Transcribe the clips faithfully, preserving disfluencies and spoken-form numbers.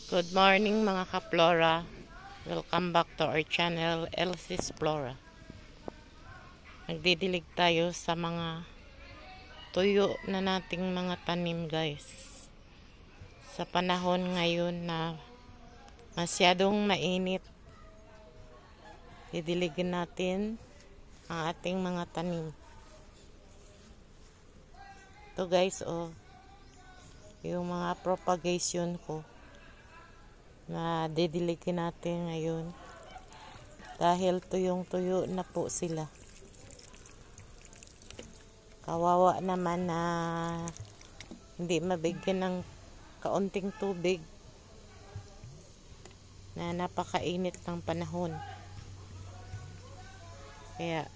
Good morning mga ka-Flora. Welcome back to our channel, Elsie's Flora. Nagdidilig tayo sa mga tuyo na nating mga tanim, guys. Sa panahon ngayon na masyadong mainit, didiligin natin ang ating mga tanim. Ito guys, oh, yung mga propagation ko na didiligin natin ngayon dahil tuyong tuyo na po sila. Kawawa naman na hindi mabigyan ng kaunting tubig na napakainit ng panahon. Kaya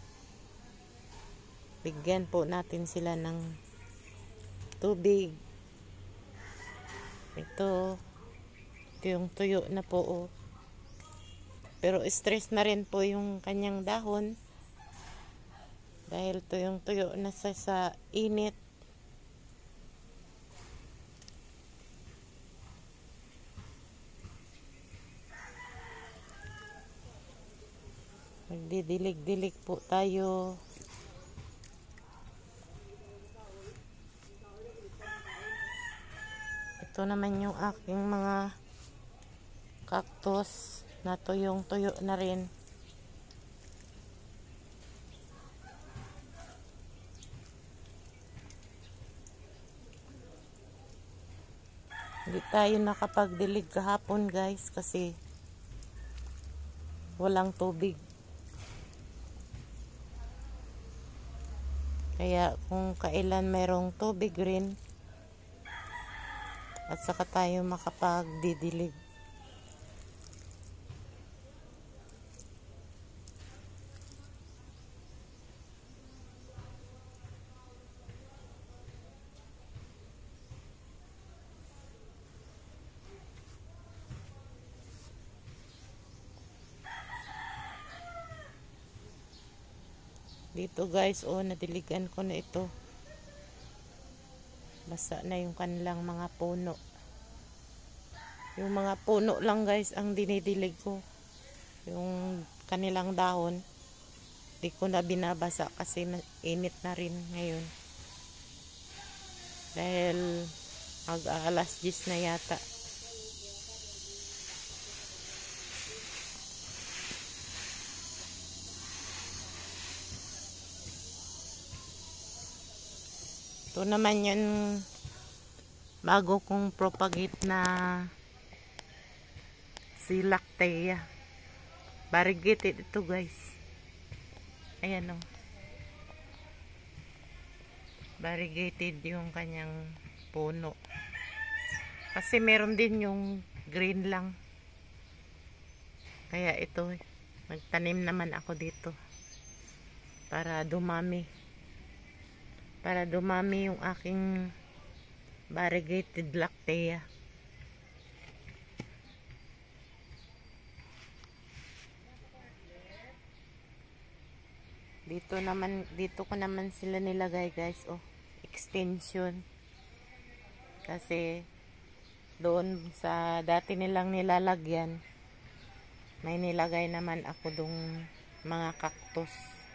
bigyan po natin sila ng tubig. Ito Ito yung tuyo na po, oh. Pero stress na rin po yung kanyang dahon dahil to yung tuyo na sa, sa init. Magdidilig-dilig po tayo. Ito naman yung aking mga cactus na tuyong tuyo na rin. Hindi tayo nakapagdilig kahapon, guys, kasi walang tubig. Kaya kung kailan mayroong tubig rin, at saka tayo makapagdidilig. Dito guys, oh, nadiligan ko na ito. Basa na yung kanilang mga puno. Yung mga puno lang guys ang dinidilig ko. Yung kanilang dahon, di ko na binabasa kasi init na rin ngayon. Dahil mag-aalas diyes na yata. Ito naman yan bago kong propagate na si Lactea. Variegated ito guys. Ayan o. Variegated yung kanyang puno. Kasi meron din yung green lang. Kaya ito, nagtanim naman ako dito. Para dumami. Para dumami yung aking variegated Lactea. Dito naman, dito ko naman sila nilagay guys, oh, extension. Kasi doon sa dati nilang nilalagyan, may nilagay naman ako dong mga cactus.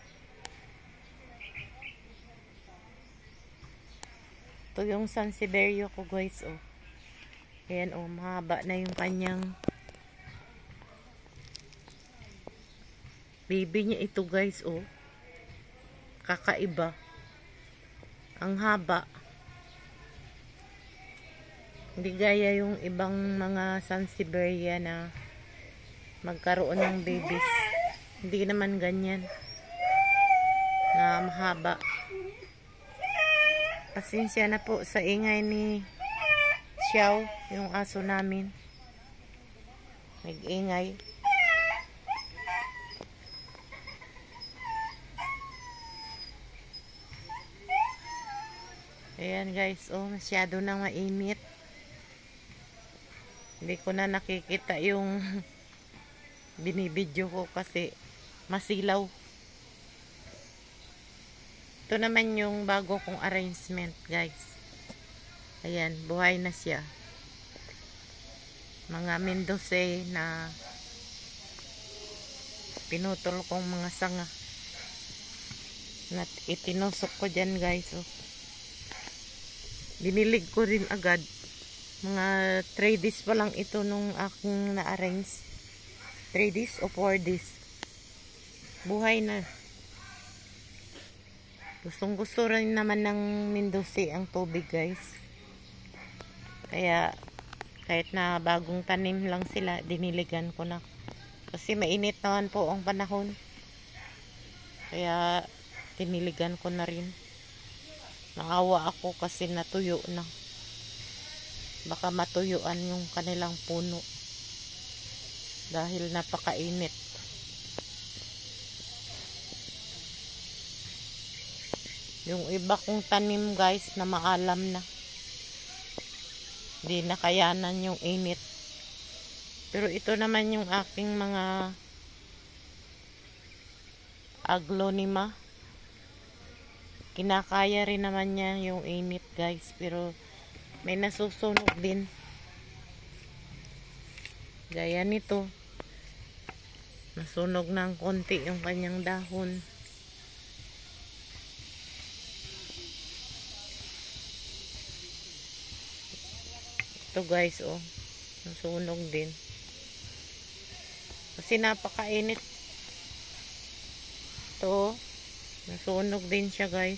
Ito yung Sansevieria ko guys, oh. Ayan, oh, mahaba na yung kanyang baby niya ito guys, oh. Kakaiba. Ang haba. Hindi gaya yung ibang mga Sansevieria na magkaroon ng babies. Hindi naman ganyan. Na mahaba. Pasensya na po sa ingay ni Xiao, yung aso namin. Nag-ingay. Ayan guys, oh, masyado nang mainit. Hindi ko na nakikita yung binibidyo ko kasi masilaw. Ito naman yung bago kong arrangement guys. Ayan, buhay na siya. mga Mendocay na pinutol kong mga sanga na itinusok ko dyan guys. Oh. Dinilig ko rin agad. Mga three days pa lang ito nung aking na-arrange. three days o four days. Buhay na. Gustong gusto rin naman ng Mendocay ang tubig guys. Kaya kahit na bagong tanim lang sila, diniligan ko na. Kasi mainit naman po ang panahon. Kaya tiniligan ko na rin. Naawa ako kasi natuyo na. Baka matuyuan yung kanilang puno. Dahil napakainit. Yung iba kong tanim guys na maalam na. Hindi nakayanan yung init. Pero ito naman yung aking mga aglonema. Kinakaya rin naman niya yung init guys, pero may nasusunog din. Gaya nito. Nasunog ng konti yung kanyang dahon. Ito guys, oh. Nasunog din. Kasi napakainit. Ito, nasunog din siya guys.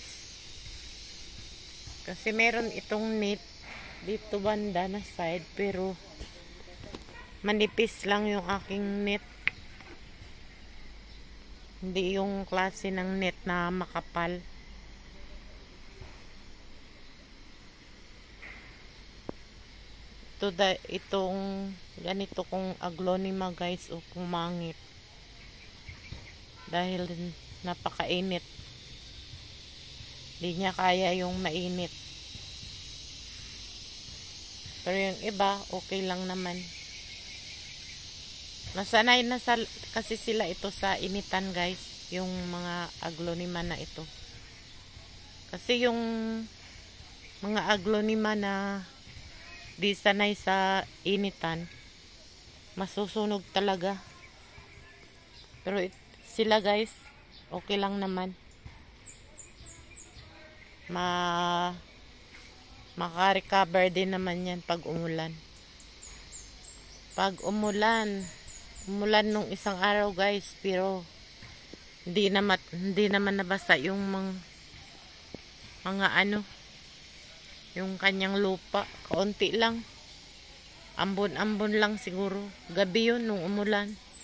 Kasi meron itong net dito banda na side, pero manipis lang yung aking net. Hindi yung klase ng net na makapal. Ito da, itong ganito kong aglonema guys, o kung mangit. Dahil napakainit. Hindi niya kaya yung mainit. Pero yung iba, okay lang naman. Nasanay na sa, kasi sila ito sa initan guys. Yung mga aglonema na ito. Kasi yung mga aglonema na di sanay sa initan, masusunog talaga. Pero it, sila guys, okay lang naman. Ma maka-recover din naman yan pag umulan. Pag umulan, umulan nung isang araw guys, pero hindi naman, hindi naman nabasa yung mga, mga ano, yung kanyang lupa. Kaunti lang. Ambon-ambon lang siguro. Gabi yun nung umulan.